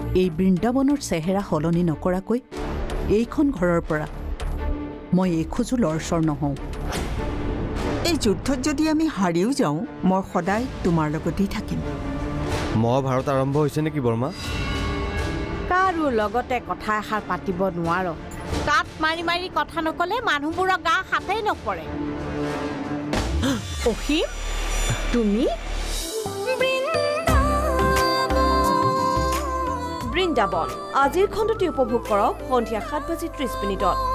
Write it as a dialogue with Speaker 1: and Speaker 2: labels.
Speaker 1: এই বৃন্দাবনৰ চেহেৰা সলনি নকৰাকৈ এইখন ঘৰৰ পৰা মই এখোজো লৰচৰ নহওঁ।
Speaker 2: এই যুদ্ধত যদি আমি হাৰিও যাওঁ মই সদায় তোমাৰ লগতেই থাকিম।
Speaker 3: মহাভাৰত আৰম্ভ হৈছে নেকি বৰ্মা?
Speaker 4: কাৰো লগতে কথা এষাৰ পাতিব নোৱাৰ। কাট মাৰি মাৰি কথা নকলে মানুহবোৰৰ গা হাতেই নপৰে। অসীম তুমি
Speaker 5: বৃন্দাবন আজিৰ খণ্ডটি উপভোগ কৰক সন্ধিয়া 7:30 মিনিটত।